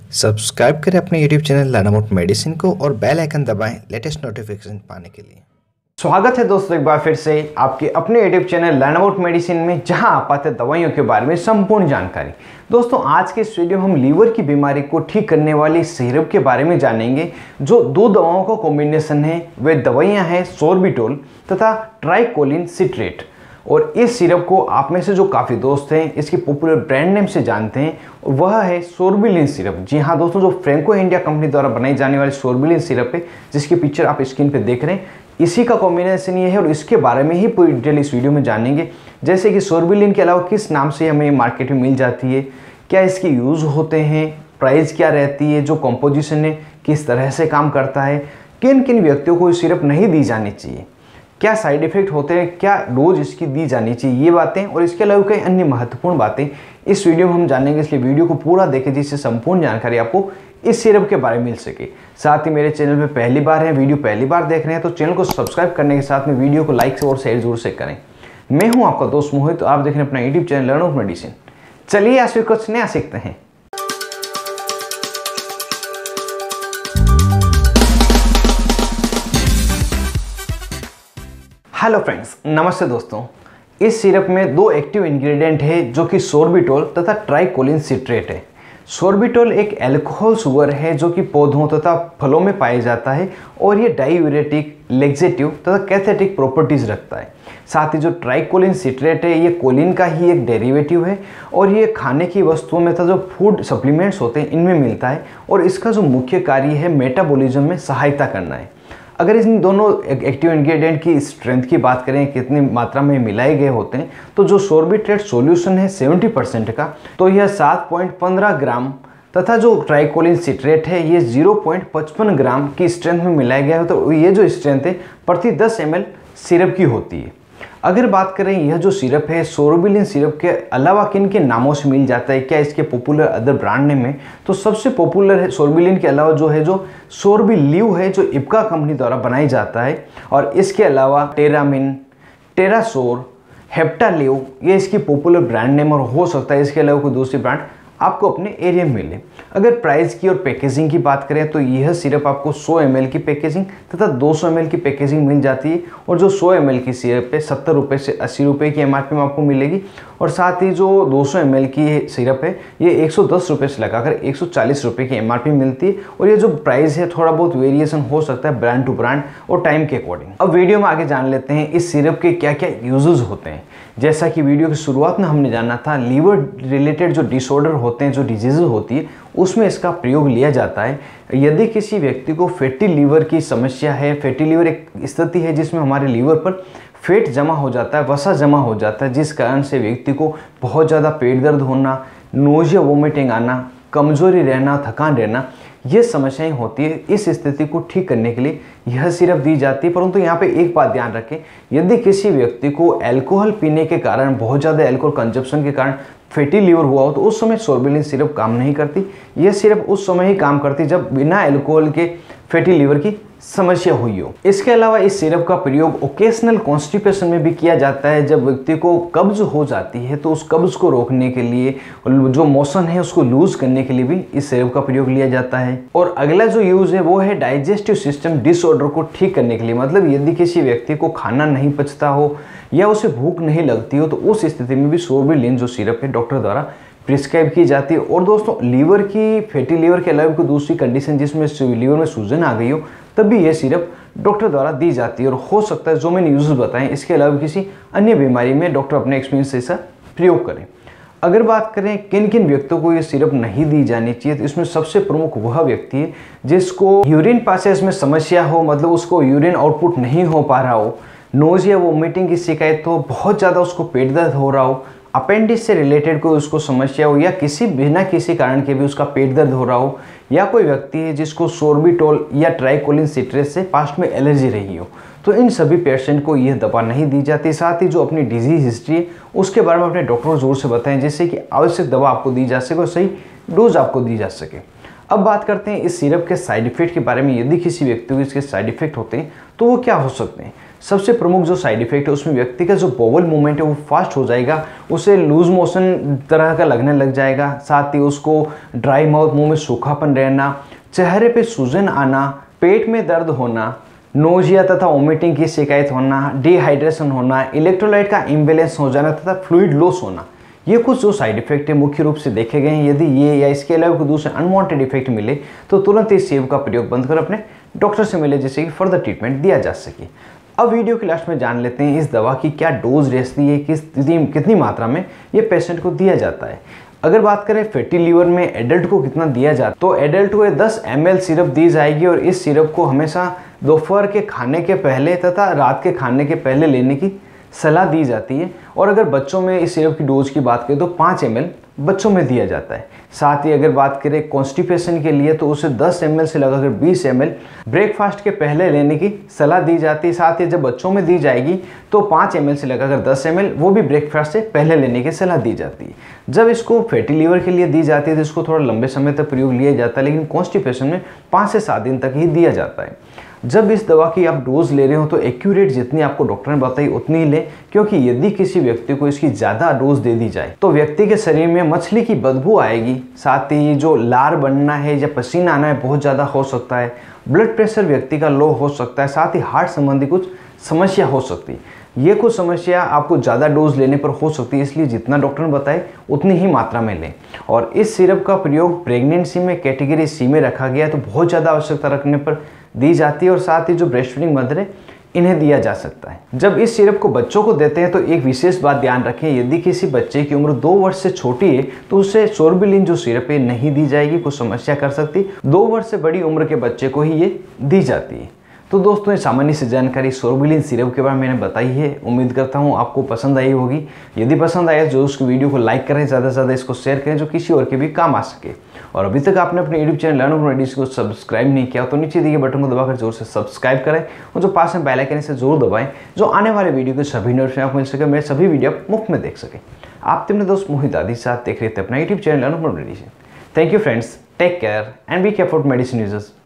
Subscribe करें अपने YouTube channel learn about medicine को और बेल आइकन दबाएं लेटेस्ट नोटिफिकेशन पाने के लिए। स्वागत है दोस्तों एक बार फिर से आपके अपने YouTube channel learn about medicine में, जहां आप पाते हैं दवाइयों के बारे में संपूर्ण जानकारी। दोस्तों आज के इस वीडियो में हम लीवर की बीमारी को ठीक करने वाली सिरप के बारे में जानेंगे, जो दो दवाओं का कॉम्बिनेशन है। वे दवाइयाँ हैं सोर्बिटोल तथा ट्राइकोलिन सिट्रेट। और इस सिरप को आप में से जो काफ़ी दोस्त हैं इसकी पॉपुलर ब्रांड नेम से जानते हैं, वह है सोर्बिलिन सिरप। जी हाँ दोस्तों, जो फ्रैंको इंडिया कंपनी द्वारा बनाई जाने वाली सोर्बिलिन सिरप है, जिसकी पिक्चर आप स्क्रीन पे देख रहे हैं, इसी का कॉम्बिनेशन ये है। और इसके बारे में ही पूरी डिटेल इस वीडियो में जानेंगे, जैसे कि सोर्बिलिन के अलावा किस नाम से हमें मार्केट में मिल जाती है, क्या इसके यूज़ होते हैं, प्राइस क्या रहती है, जो कॉम्पोजिशन है किस तरह से काम करता है, किन किन व्यक्तियों को ये सिरप नहीं दी जानी चाहिए, क्या साइड इफेक्ट होते हैं, क्या डोज इसकी दी जानी चाहिए, ये बातें और इसके अलावा कई अन्य महत्वपूर्ण बातें इस वीडियो में हम जानेंगे। इसलिए वीडियो को पूरा देखें जिससे संपूर्ण जानकारी आपको इस सिरप के बारे में मिल सके। साथ ही मेरे चैनल पे पहली बार है, वीडियो पहली बार देख रहे हैं, तो चैनल को सब्सक्राइब करने के साथ में वीडियो को लाइक और शेयर जरूर से करें। मैं हूँ आपका दोस्त मोहित, तो आप देख रहे हैं अपना YouTube channel learn about medicine. चलिए आज फिर कुछ नया सीखते हैं। हेलो फ्रेंड्स, नमस्ते दोस्तों। इस सिरप में दो एक्टिव इंग्रेडिएंट है, जो कि सोर्बिटोल तथा ट्राइकोलिन सिट्रेट है। सोर्बिटोल एक अल्कोहल शुगर है जो कि पौधों तथा फलों में पाया जाता है, और ये डायूरेटिक, लेक्सेटिव तथा कैथेटिक प्रॉपर्टीज रखता है। साथ ही जो ट्राइकोलिन सिट्रेट है, ये कोलिन का ही एक डेरिवेटिव है, और ये खाने की वस्तुओं में तथा जो फूड सप्लीमेंट्स होते हैं इनमें मिलता है, और इसका जो मुख्य कार्य है मेटाबॉलिज्म में सहायता करना है। अगर इन दोनों एक्टिव इंग्रेडिएंट की स्ट्रेंथ की बात करें, कितनी मात्रा में मिलाए गए होते हैं, तो जो सोर्बिट्रेट सॉल्यूशन है 70% का, तो यह 7.15 ग्राम, तथा जो ट्राइकोलिन सिट्रेट है ये 0.55 ग्राम की स्ट्रेंथ में मिलाया गया है। तो ये जो स्ट्रेंथ है प्रति 10 ml सिरप की होती है। अगर बात करें यह जो सिरप है सोर्बिलिन सिरप के अलावा किन किन नामों से मिल जाता है, क्या इसके पॉपुलर अदर ब्रांड नेम है, तो सबसे पॉपुलर है सोर्बिलिन के अलावा जो सोर्बिलीव है, जो इप्का कंपनी द्वारा बनाई जाता है। और इसके अलावा टेरामिन, टेरासोर, हेप्टालिव, ये इसकी पॉपुलर ब्रांड नेम, और हो सकता है इसके अलावा कोई दूसरी ब्रांड आपको अपने एरिया में मिले। अगर प्राइस की और पैकेजिंग की बात करें, तो यह सिरप आपको 100 ml की पैकेजिंग तथा 200 ml की पैकेजिंग मिल जाती है। और जो 100 ml की सिरप है 70 रुपये से 80 रुपये की MRP में आपको मिलेगी। और साथ ही जो 200 ml की सिरप है ये 110 रुपये से लगाकर 140 रुपये की MRP मिलती है। और ये जो प्राइस है थोड़ा बहुत वेरिएशन हो सकता है ब्रांड टू ब्रांड और टाइम के अकॉर्डिंग। अब वीडियो में आगे जान लेते हैं इस सिरप के क्या क्या यूजेस होते हैं। जैसा कि वीडियो की शुरुआत में हमने जाना था, लीवर रिलेटेड जो डिसऑर्डर होते हैं, जो डिजीज होती है, उसमें इसका प्रयोग लिया जाता है। यदि किसी व्यक्ति को फैटी लीवर की समस्या है, फैटी लीवर एक स्थिति है जिसमें हमारे लीवर पर फैट जमा हो जाता है, वसा जमा हो जाता है, जिस कारण से व्यक्ति को बहुत ज़्यादा पेट दर्द होना, नोजिया वोमिटिंग आना, कमजोरी रहना, थकान रहना, ये समस्याएं होती है। इस स्थिति को ठीक करने के लिए यह सिरप दी जाती है। परंतु यहाँ पे एक बात ध्यान रखें, यदि किसी व्यक्ति को अल्कोहल पीने के कारण, बहुत ज़्यादा अल्कोहल कंजप्शन के कारण फैटी लीवर हुआ हो, तो उस समय सोर्बिलिन सिरप काम नहीं करती। यह सिरप उस समय ही काम करती जब बिना अल्कोहल के फैटी लीवर की समस्या हुई हो। इसके अलावा इस सिरप का प्रयोग ओकेशनल कॉन्स्टिपेशन में भी किया जाता है। जब व्यक्ति को कब्ज हो जाती है तो उस कब्ज को रोकने के लिए, जो मोशन है उसको लूज करने के लिए भी इस सिरप का प्रयोग लिया जाता है। और अगला जो यूज है वो है डाइजेस्टिव सिस्टम डिसऑर्डर को ठीक करने के लिए। मतलब यदि किसी व्यक्ति को खाना नहीं पचता हो या उसे भूख नहीं लगती हो, तो उस स्थिति में भी सोर्बिलिन जो सिरप है डॉक्टर द्वारा प्रिस्क्राइब की जाती है। और दोस्तों लीवर की, फैटी लीवर के अलावा कोई दूसरी कंडीशन जिसमें लीवर में सूजन आ गई हो, तब भी यह सिरप डॉक्टर द्वारा दी जाती है। और हो सकता है जो मैंने यूजेस बताएं, इसके अलावा किसी अन्य बीमारी में डॉक्टर अपने एक्सपीरियंस से इसका प्रयोग करें। अगर बात करें किन किन व्यक्तियों को ये सिरप नहीं दी जानी चाहिए, तो इसमें सबसे प्रमुख वह व्यक्ति है जिसको यूरिन पासेज में समस्या हो, मतलब उसको यूरिन आउटपुट नहीं हो पा रहा हो, नोजिया वोमिटिंग की शिकायत हो, बहुत ज़्यादा उसको पेट दर्द हो रहा हो, अपेंडिक्स से रिलेटेड कोई उसको समस्या हो, या बिना किसी कारण के भी उसका पेट दर्द हो रहा हो, या कोई व्यक्ति है जिसको सोर्बिटोल या ट्राइकोलिन सिट्रेट से पास्ट में एलर्जी रही हो, तो इन सभी पेशेंट को यह दवा नहीं दी जाती। साथ ही जो अपनी डिजीज हिस्ट्री है उसके बारे में अपने डॉक्टर को जोर से बताएं, जिससे कि आवश्यक दवा आपको दी जा सके और सही डोज आपको दी जा सके। अब बात करते हैं इस सिरप के साइड इफेक्ट के बारे में। यदि किसी व्यक्ति को इसके साइड इफेक्ट होते हैं तो वो क्या हो सकते हैं। सबसे प्रमुख जो साइड इफेक्ट है उसमें व्यक्ति का जो बोवल मूवमेंट है वो फास्ट हो जाएगा, उसे लूज मोशन तरह का लगने लग जाएगा, साथ ही उसको ड्राई माउथ, मुंह में सूखापन रहना, चेहरे पे सूजन आना, पेट में दर्द होना, नोजिया तथा वोमिटिंग की शिकायत होना, डिहाइड्रेशन होना, इलेक्ट्रोलाइट का इम्बैलेंस हो जाना तथा फ्लूइड लॉस होना। ये कुछ जो साइड इफेक्ट है मुख्य रूप से देखे गए हैं। यदि ये या इसके अलावा कोई दूसरे अनवांटेड इफेक्ट मिले तो तुरंत इस सिरप का प्रयोग बंद कर अपने डॉक्टर से मिले, जिससे कि फर्दर ट्रीटमेंट दिया जा सके। अब वीडियो के लास्ट में जान लेते हैं इस दवा की क्या डोज रहती है, कितनी मात्रा में ये पेशेंट को दिया जाता है। अगर बात करें फैटी लीवर में एडल्ट को कितना दिया जाता है, तो एडल्ट को 10 ml सिरप दी जाएगी और इस सिरप को हमेशा दोपहर के खाने के पहले तथा रात के खाने के पहले लेने की सलाह दी जाती है। और अगर बच्चों में इस सिरप की डोज की बात करें तो 5 ml बच्चों में दिया जाता है। साथ ही अगर बात करें कॉन्स्टिपेशन के लिए तो उसे 10 ml से लगाकर 20 ml ब्रेकफास्ट के पहले लेने की सलाह दी जाती है। साथ ही जब बच्चों में दी जाएगी तो 5 ml से लगाकर 10 ml वो भी ब्रेकफास्ट से पहले लेने की सलाह दी जाती है। जब इसको फैटी लीवर के लिए दी जाती है तो इसको थोड़ा लंबे समय तक प्रयोग लिया जाता है, लेकिन कॉन्स्टिपेशन में 5 से 7 दिन तक ही दिया जाता है। जब इस दवा की आप डोज ले रहे हो तो एक्यूरेट जितनी आपको डॉक्टर ने बताई उतनी ही लें, क्योंकि यदि किसी व्यक्ति को इसकी ज़्यादा डोज दे दी जाए तो व्यक्ति के शरीर में मछली की बदबू आएगी, साथ ही जो लार बनना है या पसीना आना है बहुत ज़्यादा हो सकता है, ब्लड प्रेशर व्यक्ति का लो हो सकता है, साथ ही हार्ट संबंधी कुछ समस्या हो सकती है। ये कुछ समस्या आपको ज़्यादा डोज लेने पर हो सकती है, इसलिए जितना डॉक्टर ने बताए उतनी ही मात्रा में लें। और इस सिरप का प्रयोग प्रेगनेंसी में कैटेगरी सी में रखा गया है, तो बहुत ज़्यादा आवश्यकता रखने पर दी जाती है और साथ ही जो ब्रेस्ट फीडिंग मदर है इन्हें दिया जा सकता है। जब इस सिरप को बच्चों को देते हैं तो एक विशेष बात ध्यान रखें, यदि किसी बच्चे की उम्र 2 वर्ष से छोटी है तो उसे सोर्बिलिन जो सिरप है नहीं दी जाएगी, कुछ समस्या कर सकती। 2 वर्ष से बड़ी उम्र के बच्चे को ही ये दी जाती है। तो दोस्तों ये सामान्य सी जानकारी सोर्बिलिन सिरप के बारे में मैंने बताई है। उम्मीद करता हूँ आपको पसंद आई होगी। यदि पसंद आया जो उसकी वीडियो को लाइक करें, ज़्यादा से ज़्यादा इसको शेयर करें जो किसी और के भी काम आ सके। और अभी तक आपने अपने YouTube channel learn from medicine को सब्सक्राइब नहीं किया तो नीचे दिए बटन को दबाकर जोर से सब्सक्राइब करें और जो पास में बेल आइकन से जरूर दबाएं, जो आने वाले वीडियो के सभी नोटिफिकेशन आपको मिल सके, मेरे सभी वीडियो आप मुफ्त में देख सकें। आप अपने दोस्त मोहित आदि साथ देख रहे थे अपना YouTube channel learn from medicine. Thank you friends, take care and be careful medicine users.